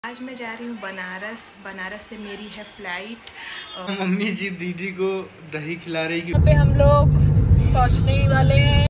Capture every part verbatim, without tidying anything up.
आज मैं जा रही हूँ बनारस। बनारस से मेरी है फ्लाइट। मम्मी जी दीदी को दही खिला रही। यहाँ पे हम लोग पहुँचने ही वाले हैं।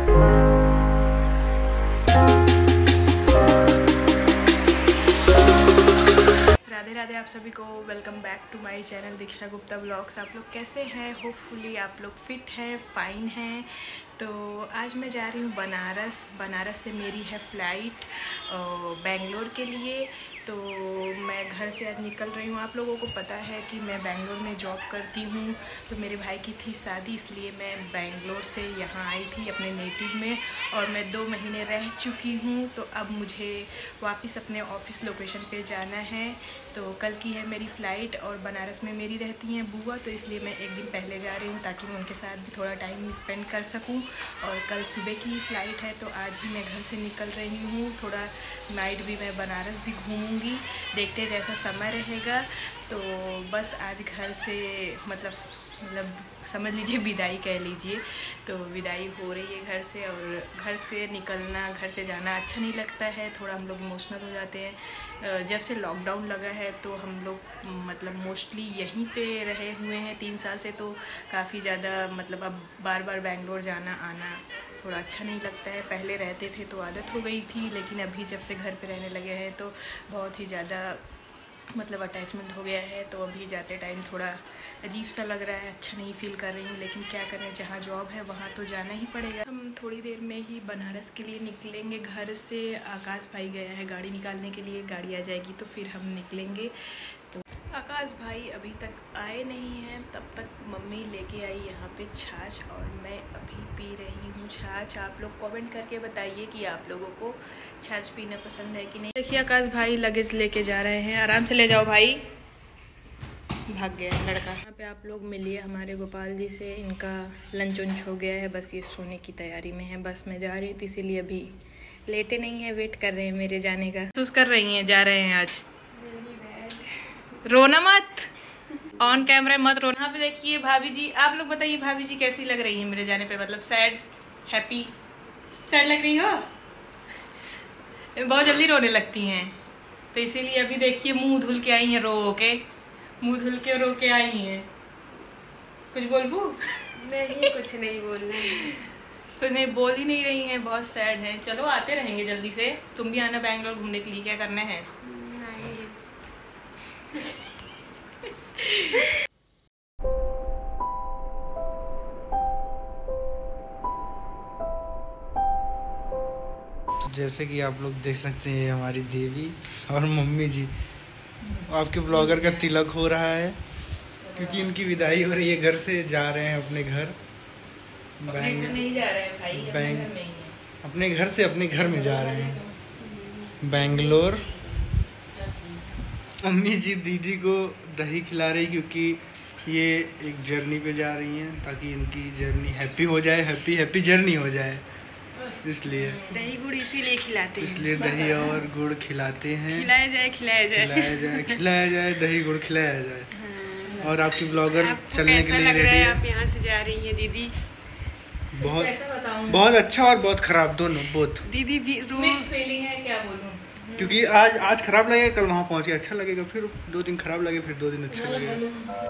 राधे राधे आप सभी को, welcome back to my channel Diksha Gupta vlogs. आप लोग कैसे हैं? होपफुली आप लोग फिट हैं, फाइन हैं। तो आज मैं जा रही हूँ बनारस। बनारस से मेरी है फ़्लाइट बेंगलोर के लिए। तो मैं घर से आज निकल रही हूँ। आप लोगों को पता है कि मैं बेंगलोर में जॉब करती हूँ, तो मेरे भाई की थी शादी, इसलिए मैं बेंगलोर से यहाँ आई थी अपने नेटिव में, और मैं दो महीने रह चुकी हूँ। तो अब मुझे वापस अपने ऑफिस लोकेशन पे जाना है। तो कल की है मेरी फ़्लाइट, और बनारस में मेरी रहती हैं बुआ, तो इसलिए मैं एक दिन पहले जा रही हूँ ताकि मैं उनके साथ भी थोड़ा टाइम स्पेंड कर सकूँ। और कल सुबह की फ़्लाइट है, तो आज ही मैं घर से निकल रही हूँ। थोड़ा नाइट भी मैं बनारस भी घूमूंगी, देखते जैसा समय रहेगा। तो बस आज घर से मतलब मतलब समझ लीजिए विदाई कह लीजिए। तो विदाई हो रही है घर से, और घर से निकलना, घर से जाना अच्छा नहीं लगता है। थोड़ा हम लोग इमोशनल हो जाते हैं। जब से लॉकडाउन लगा है तो हम लोग मतलब मोस्टली यहीं पे रहे हुए हैं तीन साल से, तो काफ़ी ज़्यादा मतलब अब बार बार बेंगलोर जाना आना थोड़ा अच्छा नहीं लगता है। पहले रहते थे तो आदत हो गई थी, लेकिन अभी जब से घर पे रहने लगे हैं तो बहुत ही ज़्यादा मतलब अटैचमेंट हो गया है। तो अभी जाते टाइम थोड़ा अजीब सा लग रहा है, अच्छा नहीं फील कर रही हूँ, लेकिन क्या करें, जहाँ जॉब है वहाँ तो जाना ही पड़ेगा। हम थोड़ी देर में ही बनारस के लिए निकलेंगे घर से। आकाश भाई गया है गाड़ी निकालने के लिए, गाड़ी आ जाएगी तो फिर हम निकलेंगे। तो आकाश भाई अभी तक आए नहीं हैं, तब तक मम्मी लेके आई यहाँ पे छाछ, और मैं अभी पी रही हूँ छाछ। आप लोग कमेंट करके बताइए कि आप लोगों को छाछ पीना पसंद है कि नहीं। देखिए आकाश भाई लगेज लेके जा रहे हैं, आराम से ले जाओ भाई, भाग गया लड़का। यहाँ पे आप लोग मिलिए हमारे गोपाल जी से, इनका लंच वंच हो गया है, बस ये सोने की तैयारी में है। बस मैं जा रही हूँ, इसीलिए अभी लेटे नहीं है, वेट कर रहे हैं मेरे जाने का। महसूस कर रही हैं जा रहे हैं आज? रोना मत, ऑन कैमरा मत रोना। यहाँ पे देखिए भाभी जी, आप लोग बताइए भाभी जी कैसी लग रही है मेरे जाने पे? मतलब सैड, हैप्पी? सैड लग रही हो? बहुत जल्दी रोने लगती हैं, तो इसीलिए अभी देखिए मुंह धुल के आई हैं, रो के मुंह धुल के रो के आई हैं। कुछ बोलबू? नहीं, कुछ नहीं बोलना है। कुछ नहीं बोल ही नहीं रही हैं, बहुत सैड हैं। चलो आते रहेंगे जल्दी से, तुम भी आना बैंगलोर घूमने के लिए। क्या करना है? तो जैसे कि आप लोग देख सकते हैं, हमारी देवी और मम्मी जी, आपके ब्लॉगर का तिलक हो रहा है, क्योंकि इनकी विदाई हो रही है। घर से जा रहे हैं अपने घर। बैंक नहीं जा रहे हैं भाई, बैंक अपने, अपने घर से अपने घर में जा रहे हैं बेंगलोर। मम्मी जी दीदी को दही खिला रही, क्योंकि ये एक जर्नी पे जा रही हैं, ताकि इनकी जर्नी हैप्पी हो जाए, हैप्पी हैप्पी जर्नी हो जाए, इसलिए दही गुड़ इसीलिए खिलाते हैं। इसलिए दही और गुड़ खिलाते हैं। खिलाया जाए खिलाया जाए खिलाया जाए खिलाया जाए दही गुड़ खिलाया जाए। हाँ। और आपकी ब्लॉगर चलने के लिए रेडी है। आप यहाँ से जा रही हैं दीदी? बहुत बहुत अच्छा और बहुत खराब, दोनों बोथ। दीदी भी मिक्स फीलिंग है, क्या बोलूं। क्योंकि आज आज खराब लगेगा, कल वहाँ पहुँच के अच्छा लगेगा, फिर दो दिन खराब लगे, फिर दो दिन अच्छा लगेगा।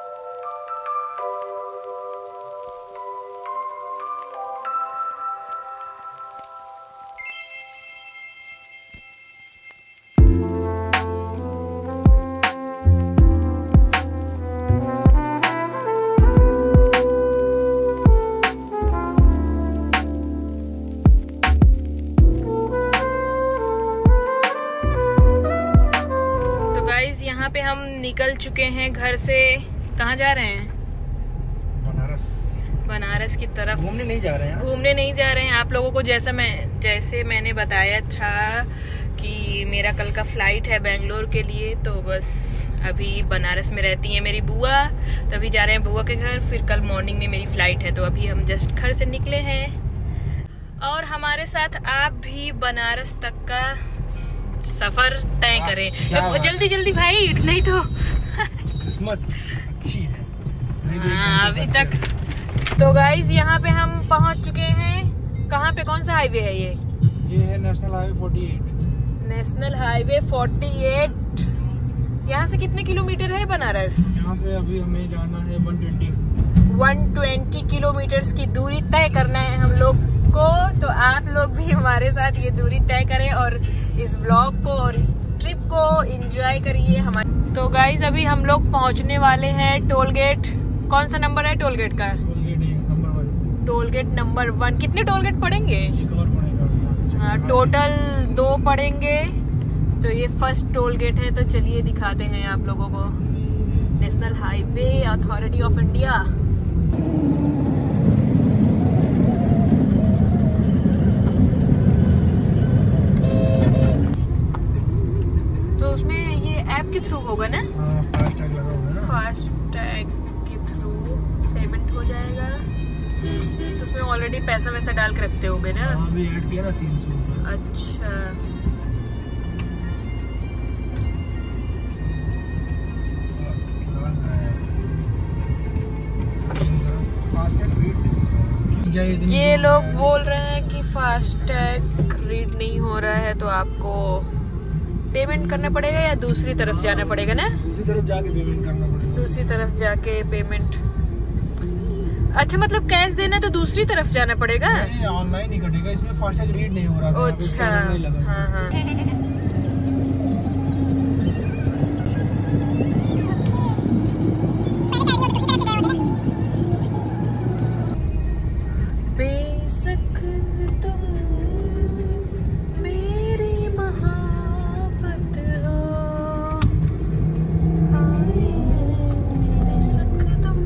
यहाँ पे हम निकल चुके हैं घर से। कहाँ जा रहे हैं? बनारस। बनारस की तरफ घूमने नहीं जा रहे हैं। घूमने नहीं जा रहे हैं। आप लोगों को जैसा मैं जैसे मैंने बताया था कि मेरा कल का फ्लाइट है बेंगलोर के लिए, तो बस अभी बनारस में रहती है मेरी बुआ, तो अभी जा रहे हैं बुआ के घर। फिर कल मॉर्निंग में मेरी फ़्लाइट है, तो अभी हम जस्ट घर से निकले हैं। और हमारे साथ आप भी बनारस तक का सफर तय करें जल्दी जल्दी भाई, नहीं तो किस्मत अच्छी है। हाँ अभी तक। तो गाइज यहाँ पे हम पहुँच चुके हैं। कहाँ पे, कौन सा हाईवे है ये? ये है नेशनल हाईवे अड़तालीस। नेशनल हाईवे अड़तालीस। यहाँ से कितने किलोमीटर है बनारस? यहाँ से अभी हमें जाना है एक सौ बीस एक सौ बीस किलोमीटर की दूरी तय करना है हम लोग को। तो आप लोग भी हमारे साथ ये दूरी तय करें और इस व्लॉग को और इस ट्रिप को एंजॉय करिए हमारे। तो गाइज अभी हम लोग पहुंचने वाले हैं टोल गेट। कौन सा नंबर है टोल गेट का? Toll gate number one. कितने टोल गेट पड़ेंगे? हाँ, टोटल दो पड़ेंगे। तो ये फर्स्ट टोल गेट है, तो चलिए दिखाते हैं आप लोगों को। National highway authority of India. तो उसमें ये ऐप के थ्रू होगा ना? फास्टैग लगा होगा ना? फास्टैग के थ्रू पेमेंट हो जाएगा। तो उसमें ऑलरेडी पैसा वैसा डाल के रखते होंगे ना? हाँ, अभी ऐड किया ना तीन सौ। अच्छा, ये लोग बोल रहे हैं कि फास्टैग रीड नहीं हो रहा है, तो आपको पेमेंट करना पड़ेगा या दूसरी तरफ जाना पड़ेगा ना? दूसरी तरफ जाके पेमेंट करना पड़ेगा। दूसरी तरफ जाके पेमेंट। अच्छा, मतलब कैश देना तो दूसरी तरफ जाना पड़ेगा? ऑनलाइन ही कटेगा, इसमें फास्टैग रीड नहीं हो रहा था। अच्छा, हाँ हाँ। बेशक तुम मेरी महाबत हो, बेशक तुम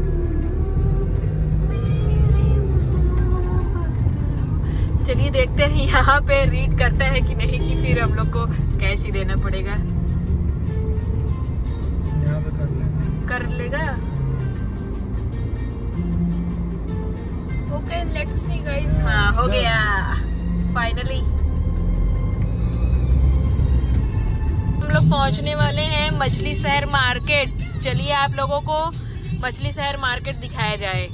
मेरी महाबत हो। चलिए देखते हैं यहाँ पे रीड करता है कि नहीं, कि फिर हम लोग को कैश ही देना पड़ेगा। यहाँ पे कर लेगा। कर लेगा। Okay, let's see guys. हाँ, हो गया फाइनली। हम लोग पहुंचने वाले हैं मछली शहर मार्केट। चलिए आप लोगों को मछली शहर मार्केट दिखाया जाए।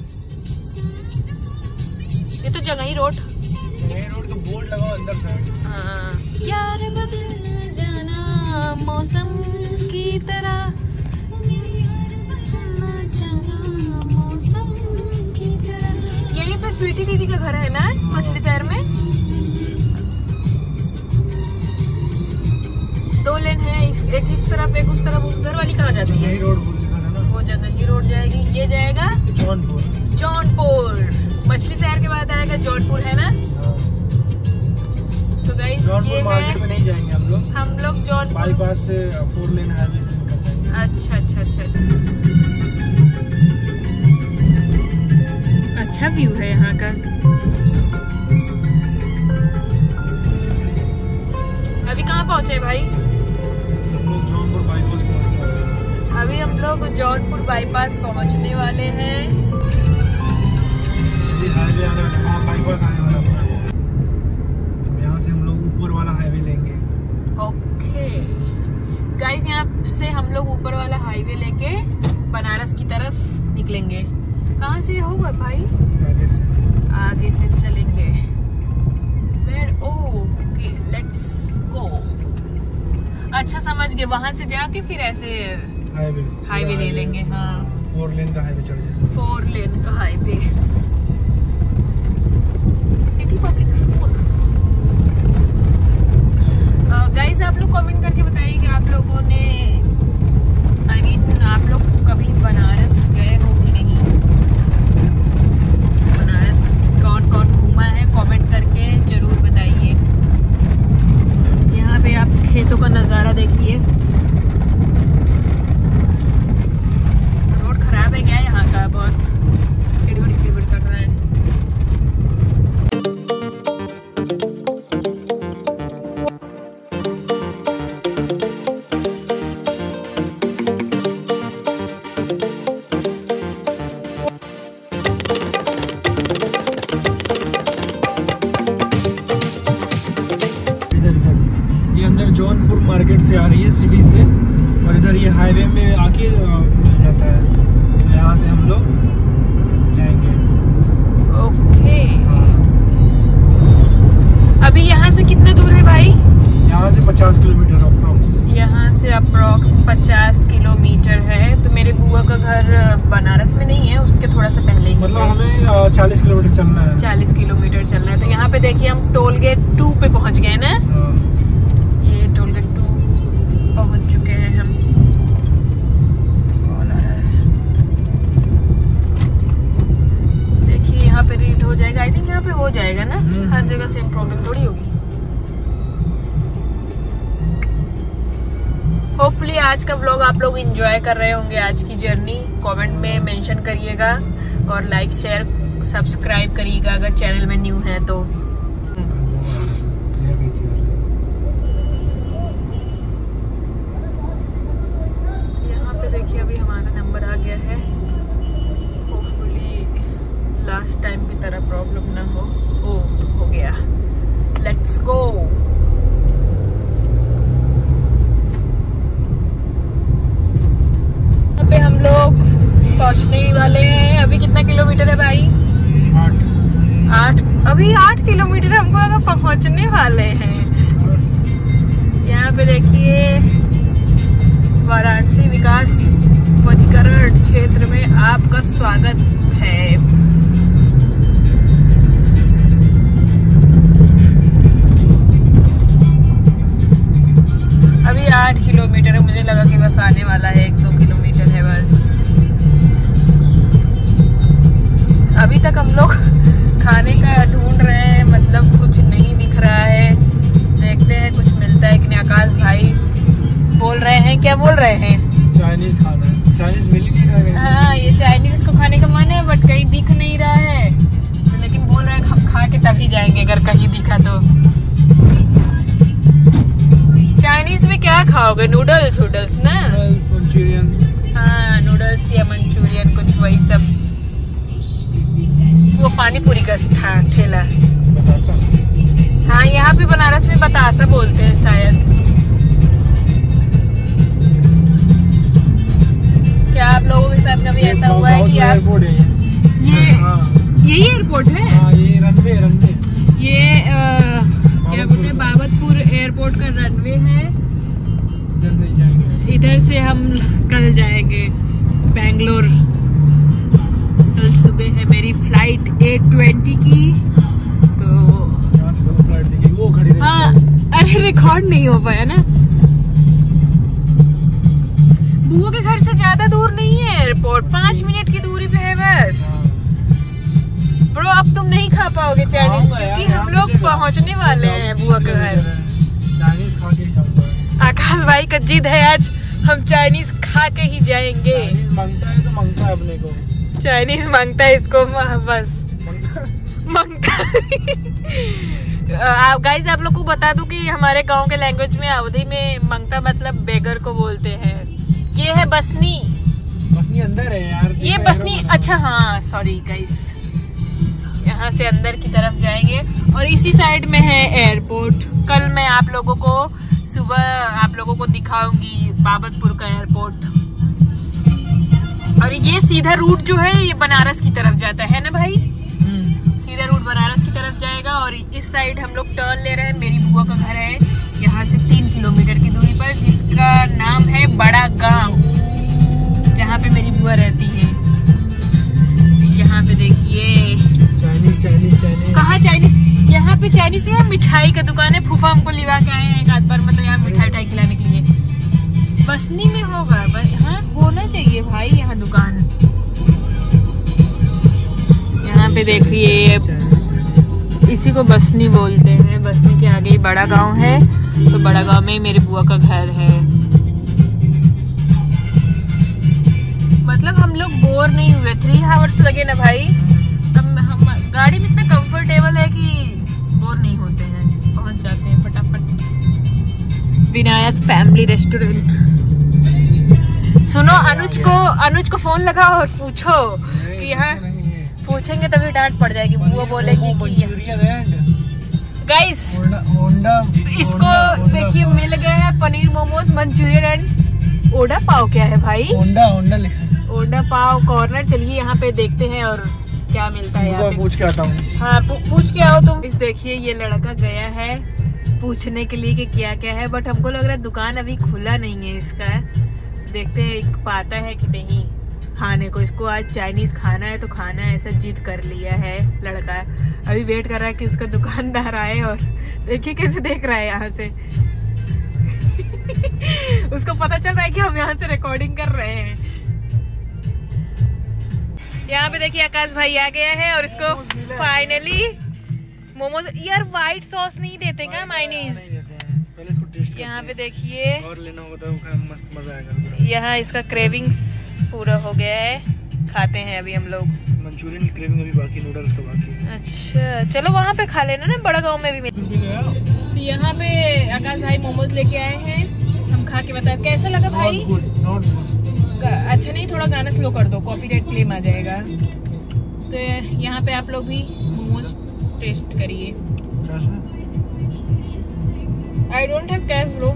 ये तो जगह ही रोड रोड का बोर्ड लगाओ अंदर साइड। हाँ, यार बदल जाना मौसम की तरह, यहीं पे स्वीटी दीदी का घर है ना मछली शहर में? दो लेन है, एक इस तरफ एक उस तरफ। उधर वाली कहाँ जाती है? रोड ना? वो जगह ही रोड जाएगी। ये जाएगा जौनपुर। जौनपुर मछली शहर के बाद आएगा जौनपुर, है ना? तो गाइस ये मार्केट है, में नहीं जाएंगे हम लोग। हम लोग जौनपुर बाईपास से फोर लेन हाईवे से निकल जाएंगे। अच्छा अच्छा अच्छा अच्छा व्यू है यहाँ का। अभी कहाँ पहुँचे भाई? हम लोग जौनपुर बाईपास पहुँचने वाले हैं। अभी हम लोग जौनपुर बाईपास पहुँचने वाले हैं। हाईवे आने वाला, हाँ बाईपास आने वाला पूरा। तो यहाँ से हम लोग ऊपर वाला हाईवे लेंगे। ओके गाइस, यहाँ से हम लोग ऊपर वाला हाईवे लेके बनारस की तरफ निकलेंगे। कहाँ से होगा भाई? आगे से आगे से चलेंगे। वेयर? Okay, let's go. अच्छा समझ गए, वहाँ से जाके फिर ऐसे हाईवे हाईवे ले लेंगे। हाँ, फोर लेन का हाईवे चढ़ जाएगा। फोर लेन का highway. City public school. Guys आप लोग कमेंट करके बताइए कि आप लोगों ने आई I मीन mean, आप लोग कभी बनारस गए हो कि नहीं? बनारस कौन कौन घूमा है, कमेंट करके जरूर बताइए। यहाँ पे आप खेतों का नज़ारा देखिए। रोड खराब है क्या यहाँ का? बहुत खिड़बड़ खिड़बड़ कर रहा है। जौनपुर मार्केट से आ रही है, सिटी से, और इधर ये हाईवे में आके मिल जाता है। तो यहाँ से हम लोग जाएंगे। ओके, अभी यहाँ से कितना दूर है भाई? यहाँ से पचास किलोमीटर अप्रॉक्स। यहाँ से अप्रॉक्स पचास किलोमीटर है। तो मेरे बुआ का घर बनारस में नहीं है, उसके थोड़ा सा पहले ही मतलब हमें चालीस किलोमीटर चलना है। चालीस किलोमीटर चलना है। तो यहाँ पे देखिए हम टोल गेट टू पे पहुँच गए ना। ये टोल गेट टू पहुँच चुके हैं हम। कॉल आ रहा है, देखिए यहाँ पे रीड हो जाएगा। आई थिंक यहाँ पे हो जाएगा ना, हर जगह सेम प्रॉब्लम थोड़ी होगी। होपफुली आज का व्लॉग आप लोग एंजॉय कर रहे होंगे। आज की जर्नी कमेंट में मेंशन करिएगा और लाइक शेयर सब्सक्राइब करिएगा अगर चैनल में न्यू है तो। यहाँ पे देखिए अभी हमारा नंबर आ गया है। होपफुली लास्ट टाइम की तरह प्रॉब्लम ना हो। ओ हो गया, लेट्स गो। पे हम लोग पहुंचने वाले हैं। अभी कितना किलोमीटर है भाई? आठ आठ अभी आठ किलोमीटर हमको अगर पहुंचने वाले हैं। यहाँ पे देखिए वाराणसी विकास प्राधिकरण क्षेत्र में आपका स्वागत है। अभी आठ किलोमीटर है, मुझे लगा कि बस आने वाला है, एक दो किलोमीटर है बस। अभी तक हम लोग खाने का ढूंढ रहे हैं, मतलब कुछ नहीं दिख रहा है। देखते हैं कुछ मिलता है कि नहीं। आकाश भाई बोल रहे हैं, क्या बोल रहे हैं? चाइनीज खाना है। चाइनीज मिल ही नहीं रहा है। हाँ, ये चाइनीज इसको खाने का मन है बट कहीं दिख नहीं रहा है। तो लेकिन बोल रहे हैं हम खा के तभी जाएंगे अगर कहीं दिखा तो। चाइनीज में क्या खाओगे? नूडल्स वूडल्स ना? Noodles, manchurian. हाँ, नूडल्स या मंचूरियन कुछ वही सब। वो पानी पूरी का था ठेला। बतासा। हाँ, यहाँ पे बनारस में बतासा बोलते हैं शायद। क्या आप लोगों के साथ कभी ऐसा हुआ है कि आप ये यही एयरपोर्ट है? हाँ, ये रनवे रनवे ये आ, क्या बोलते हैं, बाबतपुर एयरपोर्ट का रनवे है। इधर से ही जाएंगे। इधर से हम कल जाएंगे बेंगलोर। कल सुबह है मेरी फ्लाइट एट ट्वेंटी की। तो यहाँ से दो फ्लाइट दिखी, वो खड़ी रही। हाँ, अरे रिकॉर्ड नहीं हो पाया ना। बुआ के घर से ज्यादा दूर नहीं है एयरपोर्ट, पाँच मिनट की दूरी पे है बस। ब्रो अब तुम नहीं खा पाओगे चाइनीज क्योंकि हम लोग पहुंचने वाले हैं बुआ के घर। चाइनीज खा के ही जाऊंगा। आकाश भाई का जिद है आज हम चाइनीज खा के ही जाएंगे। चाइनीज मांगता है तो मांगता है अपने को। चाइनीज मांगता है इसको बस मांगता। गाइस आप लोग को बता दूं कि हमारे गांव के लैंग्वेज में अवधी में मांगता मतलब बेगर को बोलते हैं। ये है बसनी। बसनी अंदर है यार। ये बसनी, अच्छा हाँ सॉरी गाइस। यहाँ से अंदर की तरफ जाएंगे और इसी साइड में है एयरपोर्ट। कल मैं आप लोगों को सुबह आप लोगों को दिखाऊंगी बाबतपुर का एयरपोर्ट। और ये सीधा रूट जो है ये बनारस की तरफ जाता है ना भाई? सीधा रूट बनारस की तरफ जाएगा। और इस साइड हम लोग टर्न ले रहे हैं। मेरी बुआ का घर है यहाँ से तीन किलोमीटर की दूरी पर, जिसका नाम है बड़ा गांव, जहाँ पे मेरी बुआ रहती है। यहाँ पे देखिए चाइनीज चाइनीज चाइनीज कहाँ चाइनीज, यहाँ पे चाइनीज है। मिठाई का दुकान है। फूफा हमको लिवा के आए हैं एक आध बार, मतलब यहाँ मिठाई उठाई खिलाने के लिए। बसनी में होगा, हाँ होना चाहिए भाई यहाँ दुकान। यहाँ पे देखिए इसी को बसनी बोलते हैं। बसनी के आगे ही बड़ा गांव है, तो बड़ा गांव में मेरी बुआ का घर है। मतलब हम लोग बोर नहीं हुए। थ्री आवर्स लगे ना भाई। हम, हम गाड़ी में इतना कंफर्टेबल है कि बोर नहीं होते हैं, पहुंच जाते हैं फटाफट। Vinayak family restaurant. सुनो, अनुज को अनुज को फोन लगाओ और पूछो कि यहाँ पूछेंगे तभी डांट पड़ जाएगी। बुआ बोलेगी कि गाइस इसको देखिए मिल गया है पनीर मोमोज मंचूरियन एंड ओडा पाव। क्या है भाई? ओंडा ओंडा लिखा है। ओडा पाव कॉर्नर। चलिए यहाँ पे देखते हैं और क्या मिलता है यहाँ पे। पूछ के आता हूँ। हाँ पूछ के आओ तुम। इस देखिए ये लड़का गया है पूछने के लिए कि क्या क्या है, बट हमको लग रहा है दुकान अभी खुला नहीं है इसका। देखते हैं एक पाता है कि नहीं खाने को। इसको आज चाइनीज खाना है तो खाना है, ऐसा जिद कर लिया है लड़का। अभी वेट कर रहा है कि उसका दुकानदार आए, और देखिए कैसे देख रहा है यहाँ से। उसको पता चल रहा है कि हम यहाँ से रिकॉर्डिंग कर रहे हैं। यहाँ पे देखिए आकाश भाई आ गया है और इसको फाइनली मोमोज। यार व्हाइट सॉस नहीं देते क्या मायनीज? पहले इसको टेस्ट यहाँ पे देखिए और लेना होता है, मस्त मजा आएगा। यहाँ इसका क्रेविंग्स पूरा हो गया है, खाते हैं अभी हम लोग। मंचूरियन की क्रेविंग अभी बाकी, नूडल्स का बाकी। अच्छा चलो वहाँ पे खा लेना ना, बड़ा गांव में भी। तो यहाँ पे आकाश भाई मोमोज लेके आए हैं, हम खा के बताए कैसा लगा भाई। अच्छा नहीं, थोड़ा गाना स्लो कर दो, कॉपीराइट क्लेम आ जाएगा। तो यहाँ पे आप लोग भी मोमोज टेस्ट करिए। I don't have cash bro.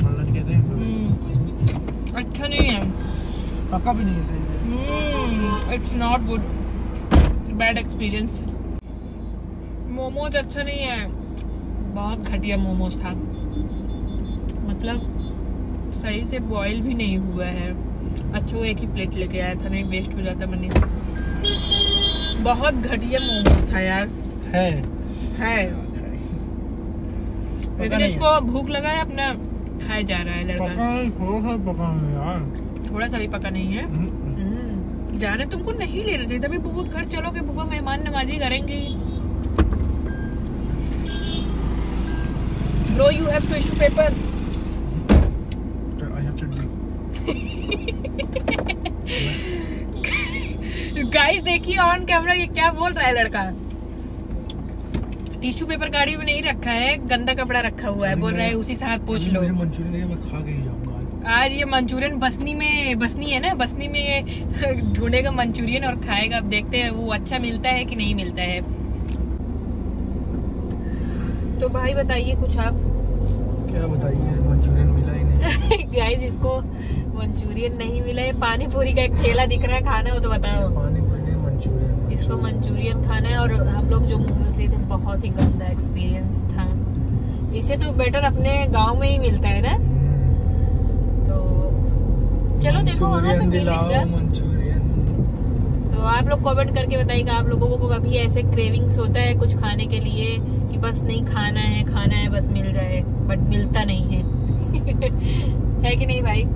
अच्छा नहीं है, पक्का भी नहीं है सही। It's not good, bad experience. Momos अच्छा नहीं है, बहुत घटिया मोमोज था। मतलब सही से बॉईल भी नहीं हुआ है। अच्छा वो एक ही प्लेट लेके आया था, नहीं वेस्ट हो जाता मनी। बहुत घटिया मोमोज था यार। है है लेकिन इसको भूख लगा है, अपना खाए जा रहा है लड़का। पका है, थोड़ा सा पका है यार, थोड़ा सा भी पका नहीं है। जाने तुमको नहीं लेना चाहिए, तभी बुआ घर चलोगे, बुआ मेहमान नवाजी करेंगे। Bro you have tissue paper. I have chutney. Guys देखिए ऑन कैमरा ये क्या बोल रहा है लड़का। टिश्यू पेपर गाड़ी में नहीं रखा है, गंदा कपड़ा रखा हुआ है, बोल रहा है उसी से हाथ पोंछ लो। मुझे मंचूरियन नहीं, मैं खा के ही जाऊंगा आज ये मंचूरियन बसनी में, बसनी है ना, बसनी में ये ढूंढेगा मंचूरियन और खाएगा। अब देखते हैं वो अच्छा मिलता है कि नहीं मिलता है। तो भाई बताइए कुछ आप। क्या बताइए, मंचूरियन मिला ही नहीं। गाइस इसको मंचूरियन नहीं मिला है, पानी पूरी का एक ठेला दिख रहा है, खाना हो तो बताओ। पानी पूरी मंचूरियन, इसको मंचूरियन खाना है। और हम लोग जो मोमोज लिए थे बहुत ही गंदा एक्सपीरियंस था। इसे तो बेटर अपने गांव में ही मिलता है ना। चलो देखो वहाँ पे मिलेगा मंचूरियन। तो आप लोग कमेंट करके बताइएगा आप लोगों को कभी ऐसे क्रेविंग्स होता है कुछ खाने के लिए कि बस नहीं खाना है खाना है बस मिल जाए, बट मिलता नहीं है। है कि नहीं भाई?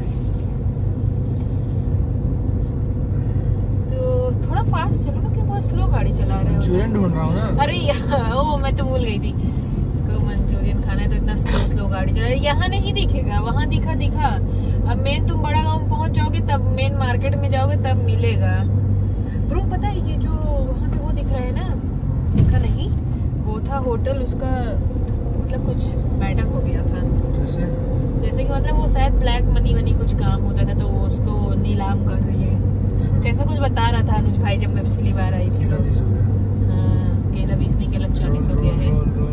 तो थोड़ा फास्ट चलो ना, क्यों बहुत स्लो गाड़ी चला रहे हो? मंचूरियन ढूंढ रहा हूँ ना। अरे ओ मैं तो भूल गई थी, इसको मंचूरियन खाना है तो इतना स्लो स्लो गाड़ी चला रही है। यहाँ नहीं दिखेगा, वहाँ दिखा दिखा। अब मेन तुम बड़ा गांव पहुँच जाओगे तब, मेन मार्केट में जाओगे तब मिलेगा। ब्रो पता है ये जो वहाँ पे वो दिख रहा है ना, दिखा नहीं, वो था होटल, उसका मतलब कुछ मैटर हो गया था। जैसे जैसे कि मतलब वो शायद ब्लैक मनी वनी कुछ काम होता था, तो वो उसको नीलाम कर रही है, जैसा कुछ बता रहा था अनुज भाई जब मैं पिछली बार आई थी। हाँ केला बीस नहीं, केला चालीस हो गया है।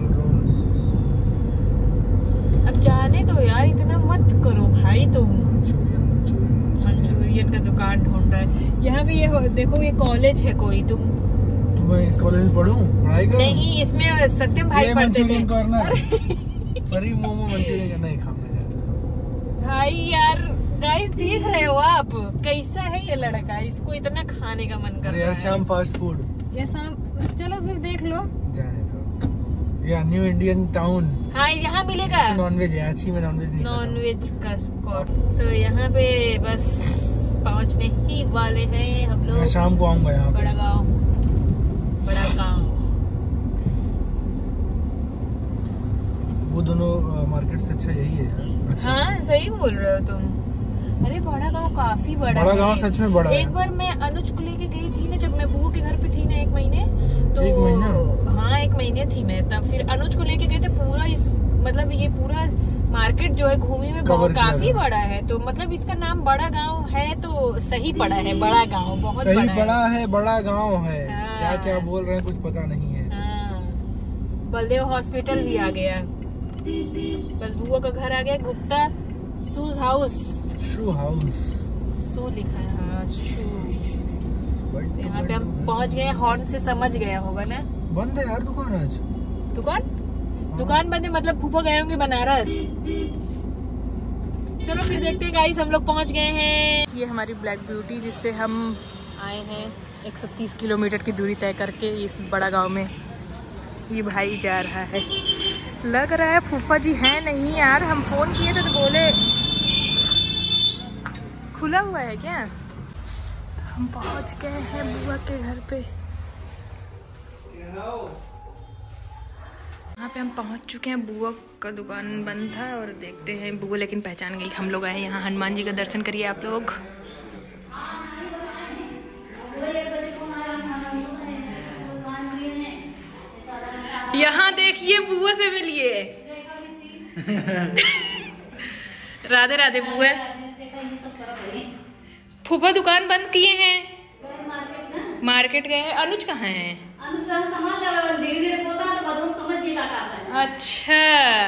अब जाने दो यार, इतना मत करो भाई तुम। मंचूरियन का दुकान ढूंढ रहा है यहाँ पे। ये देखो ये कॉलेज है कोई, तुम तो मैं इस कॉलेज में पढ़ूं, पढ़ाई करूं? नहीं, इसमें सत्यम भाई पढ़ते थे। परी मोमो मंचूरियन का नहीं खाना भाई यार। गाइस देख रहे हो आप कैसा है ये लड़का, इसको इतना खाने का मन कर रहा है यार। शाम फास्ट फूड या शाम, चलो फिर देख लो। जाने दो यार, न्यू इंडियन टाउन। हाँ यहाँ मिलेगा नॉनवेज है, अच्छी में नॉनवेज नहीं। नॉनवेज का स्पॉट। तो यहाँ पे बस पहुँचने ही वाले हैं हम लोग। शाम को आऊंगा यहाँ। बड़ा गाँव, बड़ा गाँव। वो दोनों मार्केट से अच्छा यही है यार। अच्छा हाँ सही बोल रहे हो तुम। अरे बड़ा गाँव काफी बड़ा बड़ा है। गाँव सच में बड़ा है। एक बार मैं अनुज को लेके गई थी ना, जब मैं बुआ के घर पे थी ना एक महीने, तो एक महीना? हाँ एक महीने थी मैं तब। फिर अनुज को लेके गए थे, पूरा इस मतलब ये पूरा मार्केट जो है घूमी में बहुत काफी बड़ा है। तो मतलब इसका नाम बड़ा गांव है तो सही पड़ा है, बड़ा गांव बहुत सही बड़ा, बड़ा है, बड़ा गांव है। हाँ। क्या क्या बोल रहे हैं कुछ पता नहीं है। हाँ। बलदेव हॉस्पिटल भी आ गया, बस बुआ का घर आ गया। Gupta shoes house, shoe house, shoe लिखा है। हाँ शू। यहाँ पे हम पहुँच गए, हॉर्न से समझ गया होगा ना। बंद है यार दुकान आज। दुकान दुकान बंद है मतलब फूफा गए होंगे बनारस। चलो फिर देखते हैं गाइस, हम लोग पहुंच गए हैं। ये हमारी ब्लैक ब्यूटी जिससे हम आए हैं एक सौ तीस किलोमीटर की दूरी तय करके इस बड़ा गांव में। ये भाई जा रहा है, लग रहा है फूफा जी हैं नहीं यार, हम फोन किए थे तो बोले खुला हुआ है क्या। हम पहुंच गए हैं बुआ के घर पे। यहाँ पे हम पहुंच चुके हैं, बुआ का दुकान बंद था और देखते हैं बुआ लेकिन पहचान गई। हम लोग आए यहाँ हनुमान जी का दर्शन करिए आप लोग। यहाँ देखिए बुआ से मिलिए। राधे राधे बुआ। फूफा दुकान बंद किए हैं, मार्केट गए हैं। अनुज कहाँ है? अच्छा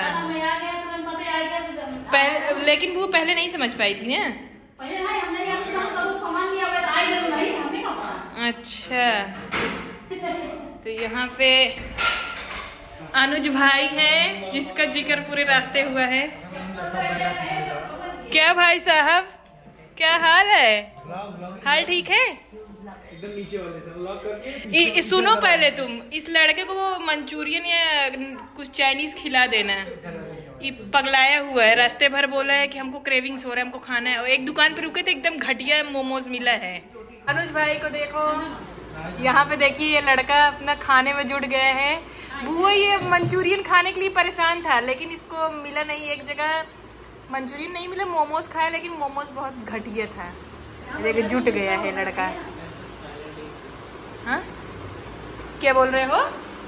पहले, लेकिन वो पहले नहीं समझ पाई थी ना। अच्छा तो यहाँ पे अनुज भाई है जिसका जिक्र पूरे रास्ते हुआ है। क्या भाई साहब, क्या हाल है? हाल ठीक है? एकदम नीचे वाले से लॉक करके। सुनो पहले तुम इस लड़के को मंचूरियन या कुछ चाइनीज खिला देना। ये पगलाया हुआ है, रास्ते भर बोला है कि हमको क्रेविंग्स हो रहा है, हमको खाना है। और एक दुकान पे रुके थे, एकदम घटिया मोमोज मिला है। अनुज भाई को देखो, यहाँ पे देखिए ये लड़का अपना खाने में जुट गया है। वो ये मंचूरियन खाने के लिए परेशान था लेकिन इसको मिला नहीं। एक जगह मंचूरियन नहीं मिला, मोमोज खाया लेकिन मोमोज बहुत घटिया था। देखिए जुट गया है लड़का। हाँ क्या बोल रहे हो?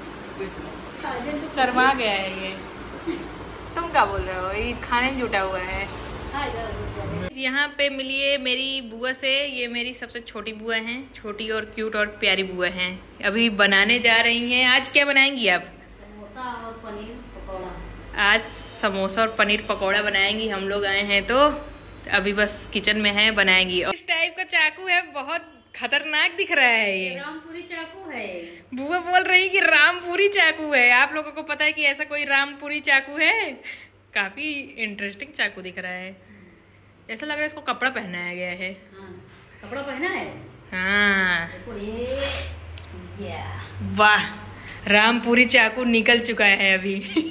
शर्मा गया है ये। तुम क्या बोल रहे हो? ये खाने में जुटा हुआ है। यहाँ पे मिलिए मेरी बुआ से। ये मेरी सबसे छोटी बुआ हैं, छोटी और क्यूट और प्यारी बुआ हैं। अभी बनाने जा रही हैं। आज क्या बनाएंगी आप? समोसा और पनीर पकौड़ा। आज समोसा और पनीर पकौड़ा बनाएंगी। हम लोग आए हैं तो अभी बस किचन में है, बनाएंगी। और इस टाइप का चाकू है, बहुत खतरनाक दिख रहा है ये। रामपुरी चाकू है। बुआ बोल रही कि रामपुरी चाकू है। आप लोगों को पता है कि ऐसा कोई रामपुरी चाकू है? काफी इंटरेस्टिंग चाकू दिख रहा है। ऐसा लग रहा है इसको कपड़ा पहनाया गया है। हाँ, कपड़ा पहना है। हाँ ये वाह, रामपुरी चाकू निकल चुका है अभी।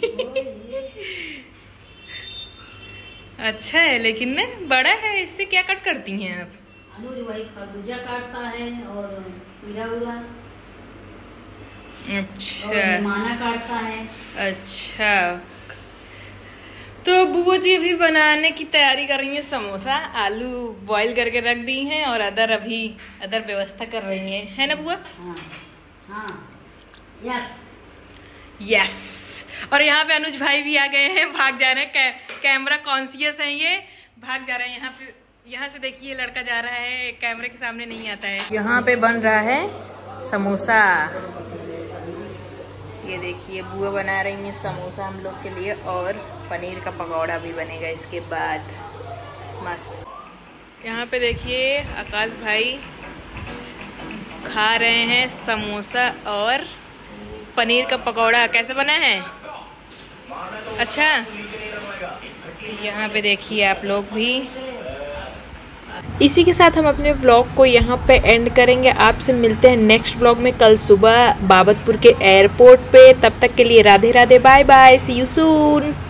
अच्छा है लेकिन ना बड़ा है। इससे क्या कट करती हैं आप? अनुज वही खरबूजा काटता है और खीरा उरा। अच्छा और माना काटता है। अच्छा तो बुआ जी अभी बनाने की तैयारी कर रही हैं। समोसा आलू बॉईल करके रख दी हैं और अदर अभी अदर व्यवस्था कर रही हैं, है ना बुआ? हाँ हाँ यस यस। और यहाँ पे अनुज भाई भी आ गए हैं, भाग जा रहे हैं। कै, कैमरा कॉन्शियस हैं ये, भाग जा रहे हैं। यहाँ पे यहाँ से देखिए लड़का जा रहा है, कैमरे के सामने नहीं आता है। यहाँ पे बन रहा है समोसा। ये देखिए बुआ बना रही है समोसा हम लोग के लिए और पनीर का पकौड़ा भी बनेगा इसके बाद। मस्त। यहाँ पे देखिए आकाश भाई खा रहे हैं समोसा और पनीर का पकौड़ा। कैसे बना है? अच्छा। यहाँ पे देखिए आप लोग भी। इसी के साथ हम अपने व्लॉग को यहाँ पे एंड करेंगे। आपसे मिलते हैं नेक्स्ट व्लॉग में कल सुबह बाबतपुर के एयरपोर्ट पे। तब तक के लिए Radhe Radhe, bye bye, see you soon.